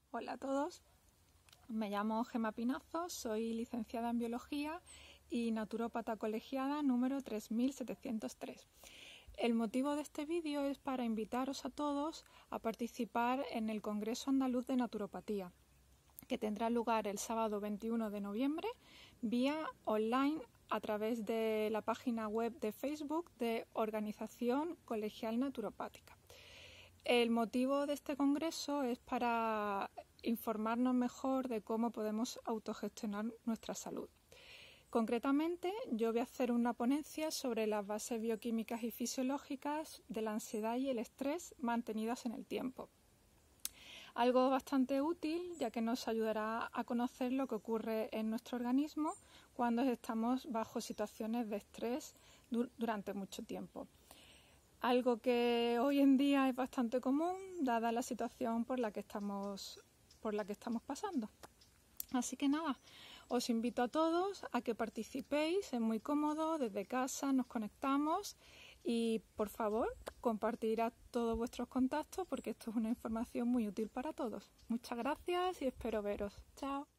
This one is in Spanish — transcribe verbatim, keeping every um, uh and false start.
Hola a todos, me llamo Gemma Pinazo, soy licenciada en Biología y naturópata colegiada número tres mil setecientos tres. El motivo de este vídeo es para invitaros a todos a participar en el Congreso Andaluz de Naturopatía, que tendrá lugar el sábado veintiuno de noviembre vía online a través de la página web de Facebook de Organización Colegial Naturopática. El motivo de este congreso es para informarnos mejor de cómo podemos autogestionar nuestra salud. Concretamente, yo voy a hacer una ponencia sobre las bases bioquímicas y fisiológicas de la ansiedad y el estrés mantenidas en el tiempo. Algo bastante útil, ya que nos ayudará a conocer lo que ocurre en nuestro organismo cuando estamos bajo situaciones de estrés durante mucho tiempo. Algo que hoy en día es bastante común, dada la situación por la que estamos, por la que estamos pasando. Así que nada, os invito a todos a que participéis, es muy cómodo, desde casa nos conectamos y por favor compartir a todos vuestros contactos porque esto es una información muy útil para todos. Muchas gracias y espero veros. Chao.